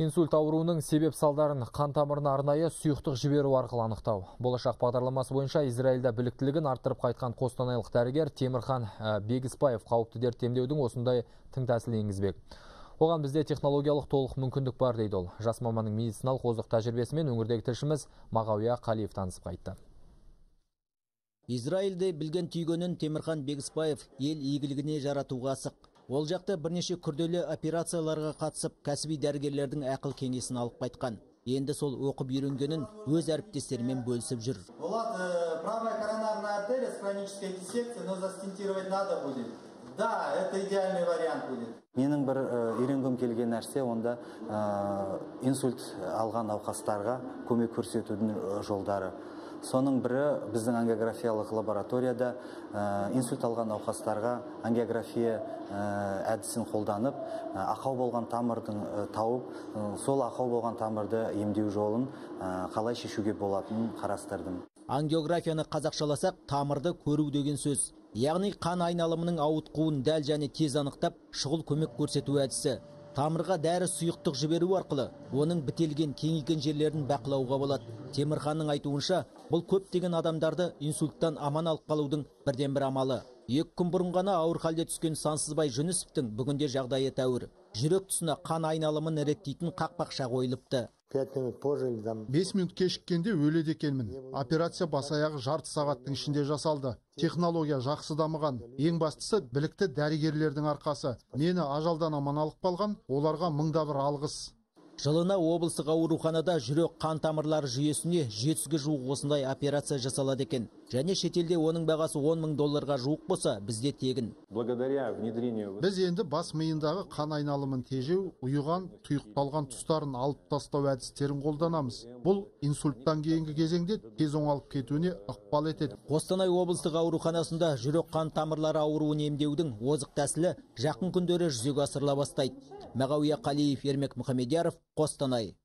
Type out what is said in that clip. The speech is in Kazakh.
Инсульт ауруының себеп салдарын қан тамырына арнайы сұйықтық жіберу арқылы анықтау. Болашақ бағдарламасы бойынша Израильда біліктілігін арттырып қайтқан қостанайлық дәрігер Темірхан Бегіспаев қауіпті дерт емдеудің осындай тың тәсілін енгізбек. Оған бізде технологиялық толық мүмкіндік бар дейді ол. Жас маманның медициналық озық тәжірибесімен өңірдегі тілшіміз Мағауия Қалиев танысып қайтты. Израильде білген түйгенін Темірхан Бегіспаев ел игілігіне жаратуға асық. Ол жақта бірнеше күрделі операцияларға қатысып, кәсіби дәрігерлердің ақыл кеңесін алып қайтқан. Енді сол оқып үйренгенін өз әріптестерімен бөлісіп жүр. Правая коронарная артерия с хронической диссекцией, но застентировать надо будет. Да, это идеальный вариант будет. Менің бір үйренгім келген нәрсе, онда инсульт алған науқастарға көмек көрсетудің жолдары. Соның бірі біздің ангиографиялық лабораторияда инсульт алған науқастарға ангиография әдісін қолданып, ақау болған тамырдың тауып, сол ақау болған тамырды емдеу жолын қалай шешуге болатынын қарастырдым. Ангиографияны қазақшаласақ, тамырды көру деген сөз. Яғни қан айналымының ауытқуын дәл және тез анықтап, шұғыл көмек көрсету әдісі. Тамырға дәрі сұйықтық жіберу арқылы оның бітелген, кеңейген жерлерін бақылауға болады. Темірханның айтуынша, бұл көптеген адамдарды инсульттан аман алып қалудың бірден-бір амалы. 2 күн бұрын ғана ауыр халде түскен Сансызбай Жүнісовтың бүгінде жағдайы тәуір. Жүрек тұсына қан айналымын реттейтін қақпақша қойылыпты. 5 минут кешіккенде өледі екенмін. Операция бас-аяғы жарты сағаттың ішінде жасалды. Технология жақсы дамыған. Ең бастысы білікті дәрігерлердің арқасы. Мені ажалдан аман алып қалған, оларға мыңда бір алғыс. Жылына облыстық ауруханада жүрек қан тамырлары жүйесіне 700-ге жуық осындай операция жасалады екен. Және шетелде оның бағасы $10,000 жуық болса, бізде тегін. Біз енді бас миындағы қан айналымын тежеу, ұйыған, тұйықталған тұстарын алып тастау әдістерін қолданамыз. Бұл инсульттан кейінгі кезеңде тез оңалып кетуіне ықпал етеді. Қостанай облыстық ауруханасында жүрек қан тамырлары ауруын емдеудің озық тәсілі жақын күндері жүзеге асырыла бастайды. Мағауия Қалиев, Ермек Мұхамедияров, Қостанай.